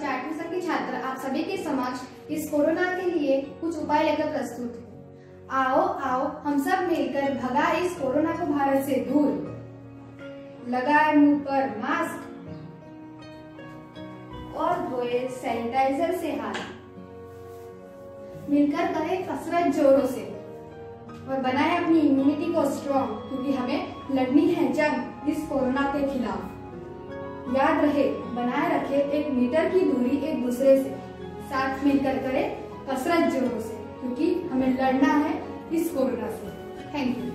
Chart mission के छात्र आप सभी के समक्ष इस कोरोना के लिए कुछ उपाय लेकर प्रस्तुत है। आओ आओ हम सब मिलकर भगाए इस कोरोना को भारत से दूर। लगाए मुंह पर मास्क और धोए सैनिटाइजर से हाथ। मिलकर करें कसरत जोरों से और बनाए अपनी इम्यूनिटी को स्ट्रॉन्ग, क्योंकि हमें लड़नी है जंग इस कोरोना के खिलाफ। याद रहे, बनाए रखे 1 मीटर की दूरी एक दूसरे से। साथ मिलकर करें कसरत जोरों से, क्योंकि हमें लड़ना है इस कोरोना से। Thank you.